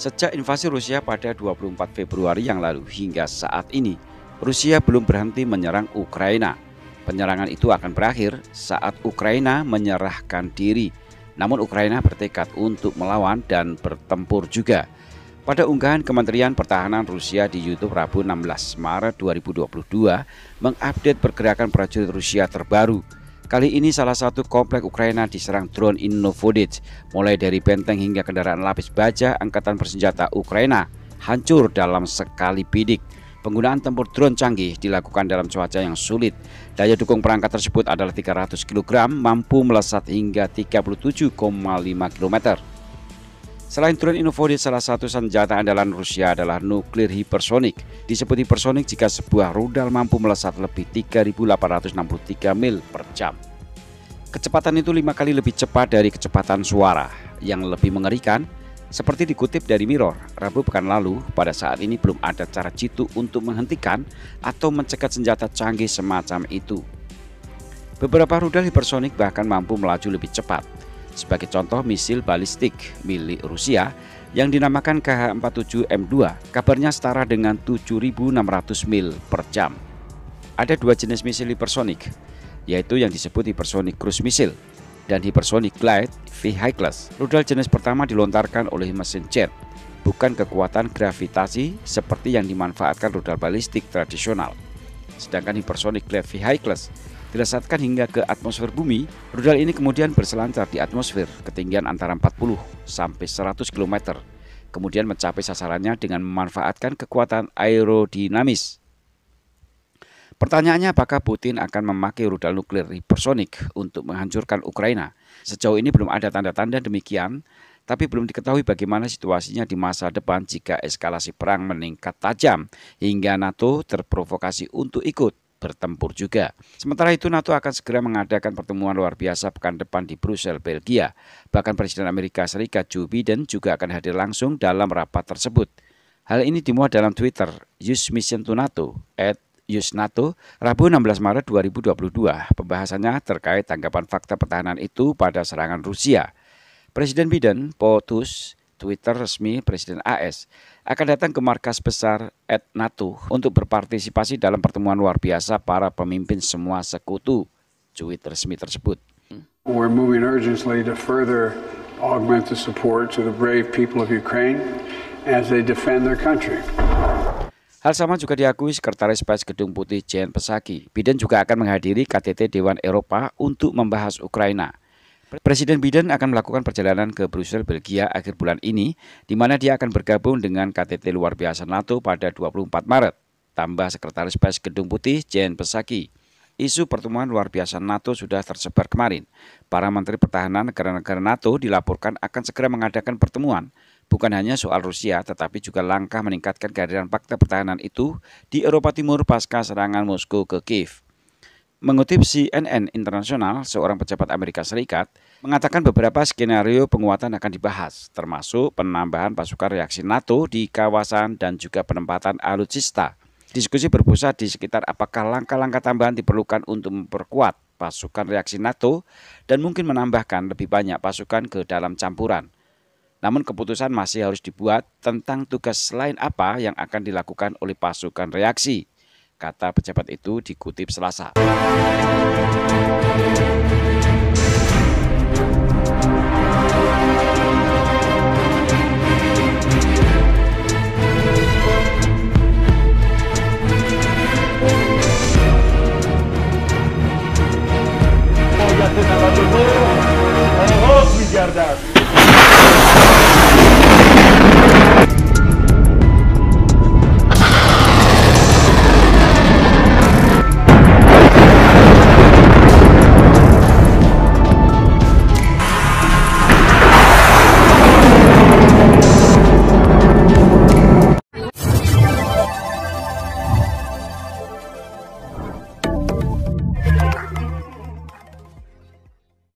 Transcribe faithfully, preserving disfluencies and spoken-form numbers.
Sejak invasi Rusia pada dua puluh empat Februari yang lalu hingga saat ini, Rusia belum berhenti menyerang Ukraina. Penyerangan itu akan berakhir saat Ukraina menyerahkan diri. Namun Ukraina bertekad untuk melawan dan bertempur juga. Pada unggahan Kementerian Pertahanan Rusia di YouTube Rabu enam belas Maret dua ribu dua puluh dua mengupdate pergerakan prajurit Rusia terbaru. Kali ini salah satu komplek Ukraina diserang drone Innovodich, mulai dari benteng hingga kendaraan lapis baja angkatan bersenjata Ukraina hancur dalam sekali bidik. Penggunaan tempur drone canggih dilakukan dalam cuaca yang sulit. Daya dukung perangkat tersebut adalah tiga ratus kilogram, mampu melesat hingga tiga puluh tujuh koma lima kilometer. Selain drone Innovodich, salah satu senjata andalan Rusia adalah nuklir hipersonik. Disebut hipersonik jika sebuah rudal mampu melesat lebih tiga ribu delapan ratus enam puluh tiga mil per jam. Kecepatan itu lima kali lebih cepat dari kecepatan suara. Yang lebih mengerikan, seperti dikutip dari Mirror, Rabu pekan lalu, pada saat ini belum ada cara jitu untuk menghentikan atau mencegat senjata canggih semacam itu. Beberapa rudal hipersonik bahkan mampu melaju lebih cepat. Sebagai contoh, misil balistik milik Rusia yang dinamakan K H empat puluh tujuh M dua kabarnya setara dengan tujuh ribu enam ratus mil per jam. Ada dua jenis misil hipersonik, yaitu yang disebut hypersonic cruise missile dan hypersonic glide vehicles. Rudal jenis pertama dilontarkan oleh mesin jet, bukan kekuatan gravitasi seperti yang dimanfaatkan rudal balistik tradisional. Sedangkan hypersonic glide vehicles dilesatkan hingga ke atmosfer bumi. Rudal ini kemudian berselancar di atmosfer ketinggian antara empat puluh sampai seratus kilometer, kemudian mencapai sasarannya dengan memanfaatkan kekuatan aerodinamis. Pertanyaannya, apakah Putin akan memakai rudal nuklir hipersonik untuk menghancurkan Ukraina? Sejauh ini belum ada tanda-tanda demikian, tapi belum diketahui bagaimana situasinya di masa depan jika eskalasi perang meningkat tajam hingga NATO terprovokasi untuk ikut bertempur juga. Sementara itu, NATO akan segera mengadakan pertemuan luar biasa pekan depan di Brussels, Belgia. Bahkan Presiden Amerika Serikat Joe Biden juga akan hadir langsung dalam rapat tersebut. Hal ini dimuat dalam Twitter Use Mission to NATO at Use NATO Rabu enam belas Maret dua ribu dua puluh dua. Pembahasannya terkait tanggapan fakta pertahanan itu pada serangan Rusia. Presiden Biden potus Twitter resmi Presiden A S akan datang ke markas besar at NATO untuk berpartisipasi dalam pertemuan luar biasa para pemimpin semua sekutu. Tweet resmi tersebut. We're moving urgently to further augment the support to the brave people of Ukraine as they defend their country. Hal sama juga diakui Sekretaris Pers Gedung Putih Jen Psaki. Biden juga akan menghadiri K T T Dewan Eropa untuk membahas Ukraina. Presiden Biden akan melakukan perjalanan ke Brussels, Belgia akhir bulan ini, di mana dia akan bergabung dengan K T T luar biasa NATO pada dua puluh empat Maret. Tambah Sekretaris Pers Gedung Putih Jen Psaki. Isu pertemuan luar biasa NATO sudah tersebar kemarin. Para Menteri Pertahanan negara-negara NATO dilaporkan akan segera mengadakan pertemuan. Bukan hanya soal Rusia, tetapi juga langkah meningkatkan kehadiran fakta pertahanan itu di Eropa Timur pasca serangan Moskow ke Kiev. Mengutip C N N Internasional, seorang pejabat Amerika Serikat mengatakan beberapa skenario penguatan akan dibahas, termasuk penambahan pasukan reaksi NATO di kawasan dan juga penempatan alutsista. Diskusi berpusat di sekitar apakah langkah-langkah tambahan diperlukan untuk memperkuat pasukan reaksi NATO dan mungkin menambahkan lebih banyak pasukan ke dalam campuran. Namun keputusan masih harus dibuat tentang tugas lain apa yang akan dilakukan oleh pasukan reaksi, kata pejabat itu dikutip Selasa.